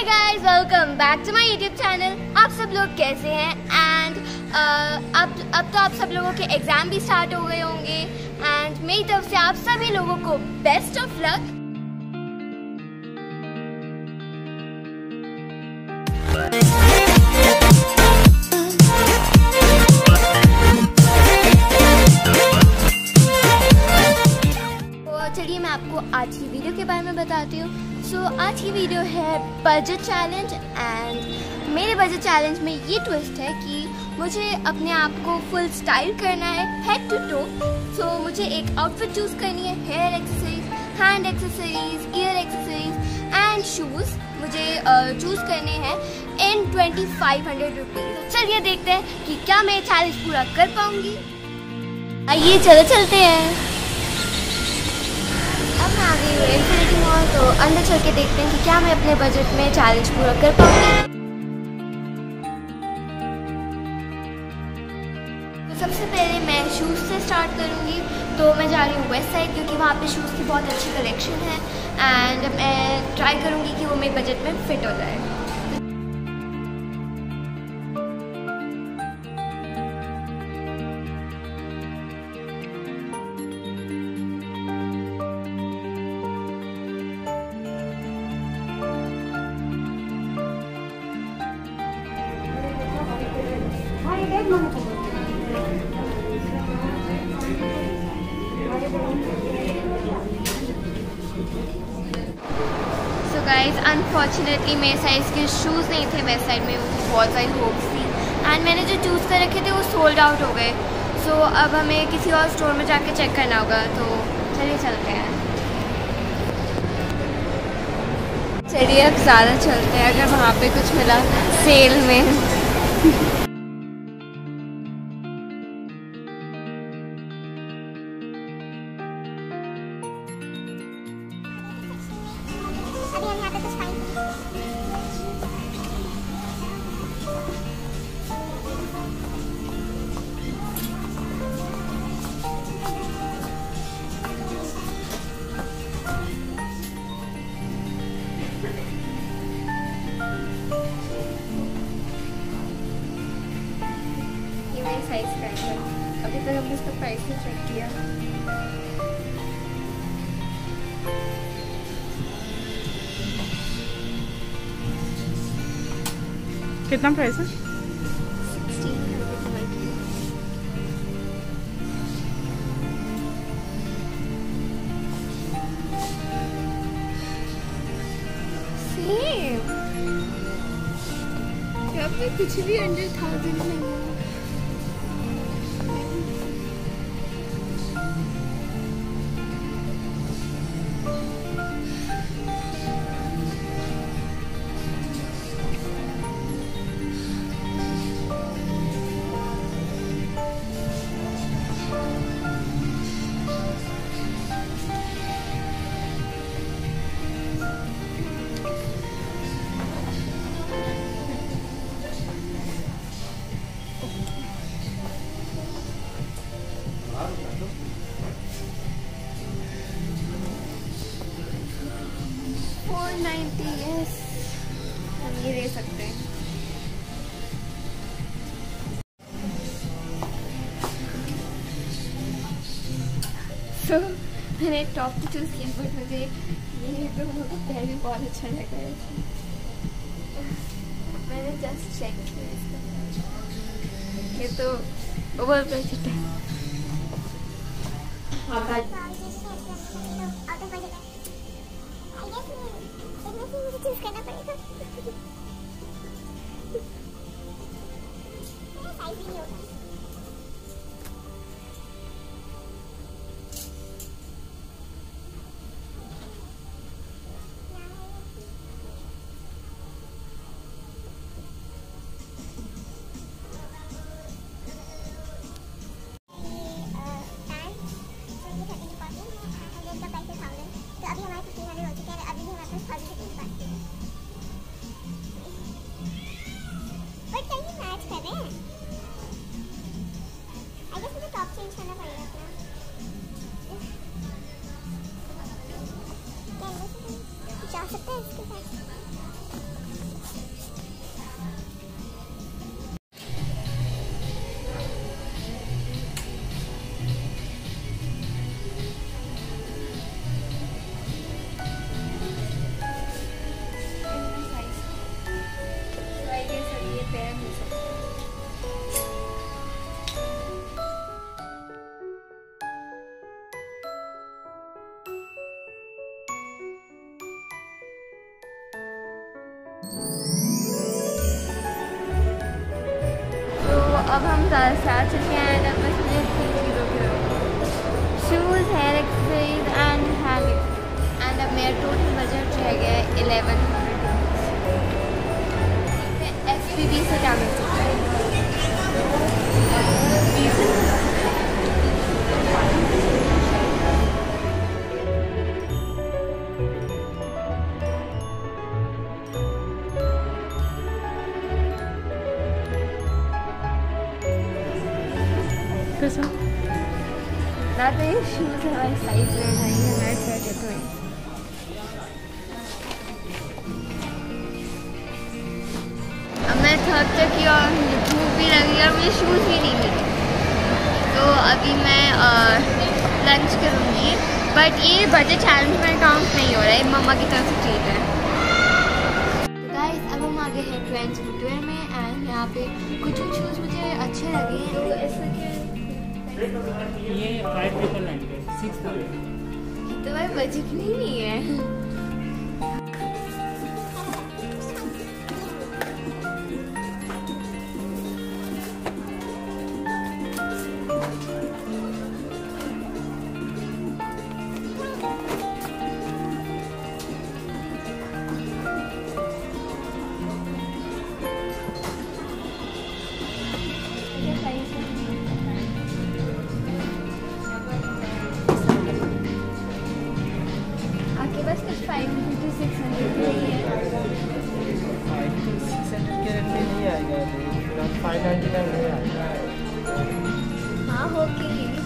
Hi guys, welcome back to my YouTube channel. आप सब लोग कैसे हैं? एंड अब तो आप सब लोगों के एग्जाम भी स्टार्ट हो गए होंगे एंड मेरी तरफ से आप सभी लोगों को बेस्ट ऑफ लक। चलिए मैं आपको आज की वीडियो के बारे में बताती हूँ। आज की वीडियो है बजट चैलेंज एंड मेरे बजट चैलेंज में ये ट्विस्ट है कि मुझे अपने आप को फुल स्टाइल करना है हेड टू टो। मुझे एक आउटफिट चूज करनी है, hair accessories, hand accessories, ear accessories and shoes मुझे चूज करने हैं इन 2500 रुपीज। चलिए देखते हैं कि क्या मैं चैलेंज पूरा कर पाऊंगी। आइए चलते हैं। अब मैं आ गई हूँ इन्फिनिटी मॉल, तो अंदर चल के देखते हैं कि क्या मैं अपने बजट में चैलेंज पूरा कर पाऊंगी। तो सबसे पहले मैं शूज़ से स्टार्ट करूंगी। तो मैं जा रही हूँ वेस्ट साइड क्योंकि वहाँ पे शूज़ की बहुत अच्छी कलेक्शन है एंड मैं ट्राई करूँगी कि वो मेरे बजट में फिट हो जाए। सो गाइज अनफॉर्चुनेटली मेरे साइज़ के शूज़ नहीं थे वेस्ट साइड में, बहुत सारी होप्स थी एंड मैंने जो चूज़ कर रखे थे वो सोल्ड आउट हो गए। सो अब हमें किसी और स्टोर में जाके चेक करना होगा। तो चलिए चलते हैं। चलिए अब ज़्यादा चलते हैं, अगर वहाँ पे कुछ मिला सेल में। साइज का है, अभी तक हमने इसका प्राइस नहीं चेक किया। कितना प्राइस है? 1600। यहाँ पे कुछ भी अंडर 1000 नहीं है। यस, हम ये ले सकते हैं। तो मैंने टॉप तो चूज़ किया बट मुझे ये दोनों का पैर भी बहुत अच्छा लगा है। मैंने जस्ट चेक किया इसका, ये तो ओवर बजट है। चूज करना पड़ेगा। साइज ही नहीं होगा। तो अब हम ज़्यादा से आ चुके हैं और अब बस मुझे 3 चीज़ों की shoes, hair accessories and hand and अब मेरा टोटल बजट रह गया है 1100 SPB से क्या मिल सकता है। कैसा? ना तो ये शूज़ हमारे साइज में नहीं है, हमारे बजट में। अब मैं थक चुकी और भूख भी लगी और मुझे शूज़ भी नहीं मिले, तो अभी मैं लंच करूँगी। बट ये बजट चैलेंज में काउंट नहीं हो रहा है, मम्मा की तरफ से चीज़ है। गाइस अब हम आगे हैं ट्रेंड्स फुटवेयर में एंड यहाँ पे कुछ शूज़ मुझे अच्छे लगे हैं। तो इसका ये 5,999 6,000 तो भाई बजट नहीं है। आपके पास कुछ 500 to 600 नहीं है? 5 to 600 के रेट में नहीं आएगा, 599 नहीं आएगा। हाँ ओके।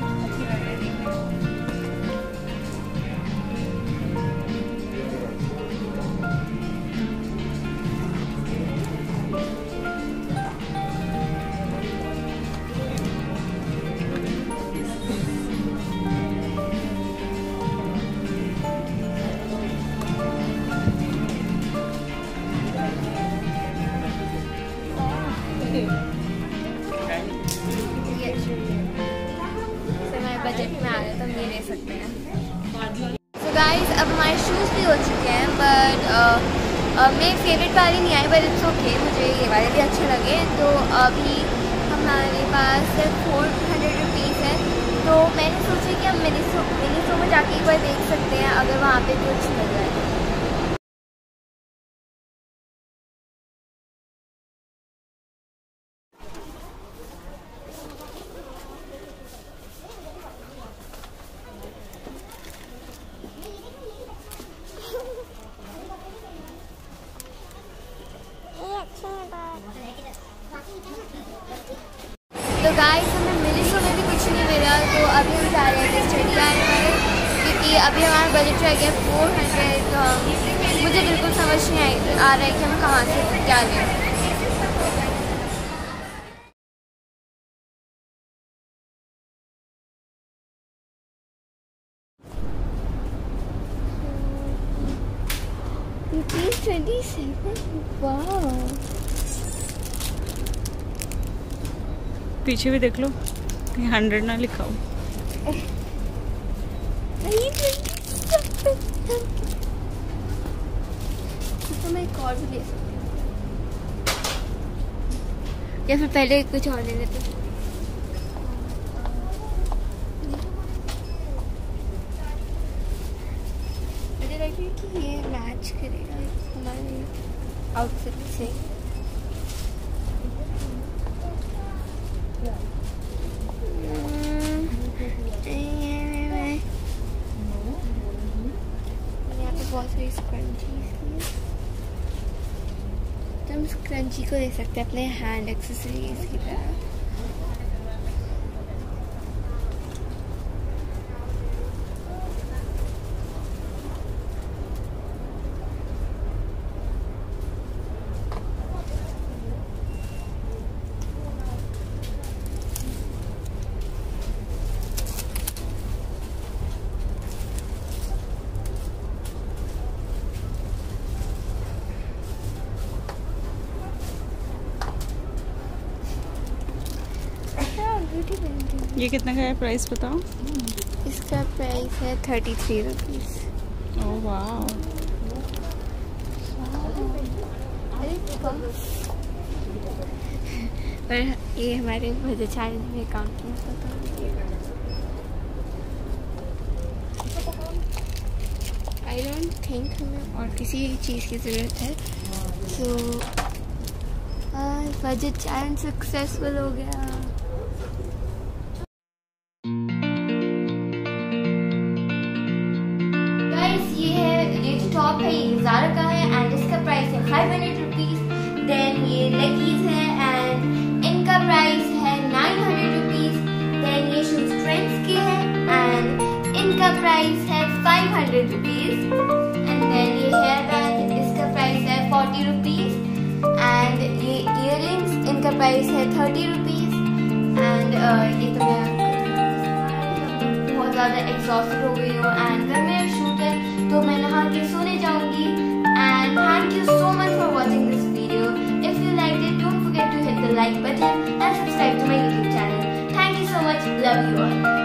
बजट में आ रहे तो हम ये ले सकते हैं। तो गाइस अब हमारे शूज़ भी हो चुके हैं, बट मेरे फेवरेट वाले नहीं आए, बट इट्स ओके, मुझे ये वाले भी अच्छे लगे। तो अभी हमारे पास सिर्फ 400 रुपीज़ है, तो मैंने सोचा कि हम मिनीसो में जाके एक बार देख सकते हैं अगर वहाँ पे कुछ मिल जाए। तो गाइस हमें मिनीसो में भी कुछ नहीं मिला, तो अभी हम जा रहे हैं स्टडी लाइन में, क्योंकि अभी हमारा बजट रह गया 400। तो मुझे बिल्कुल समझ नहीं आ रहा है कि हम कहाँ से क्या लें। ₹27, वाह। पीछे भी देख लो, कहीं 100 ना लिखा हो। तो मैं एक और भी ले सकती हूँ, या फिर पहले कुछ और ले लेते हैं। मुझे लग रहा है कि ये मैच करेगा हमारे आउटफिट से। बहुत सारी स्क्रंचीज तो हम स्क्रंची को दे सकते हैं अपने हैंड एक्सेसरीज की तरह। ये कितना का है, प्राइस बताओ। इसका प्राइस है 33 रुपीज़। ओह वाह। पर ये हमारे बजट चैलेंज में काउंट नहीं होता था। आई डोंट थिंक हमें और किसी चीज़ की ज़रूरत है। सो बजट चैलेंज सक्सेसफुल हो गया। गाइस ये जो टॉप है ये ज़ारा का है एंड इसका प्राइस है 500 रुपीज़। देन ये लेगीज है एंड इनका प्राइस है 900 रुपीज़। देन ये शूज ट्रेंड्स के हैं एंड इनका प्राइस है 500 रुपीज़। एंड देन ये हेयर बैंड इसका प्राइस है 40 रुपीज़। एंड ये इयररिंग्स इनका प्राइस है 30 रुपीज़। एंड ये तो मैं बहुत ज़्यादा एग्जॉस्टेड हो गई हूँ एंड घर में शूट है तो मैं नहा के सोने जाऊँगी। And thank you so much for watching this video. If you like it don't forget to hit the like button and subscribe to my YouTube channel. Thank you so much, love you all.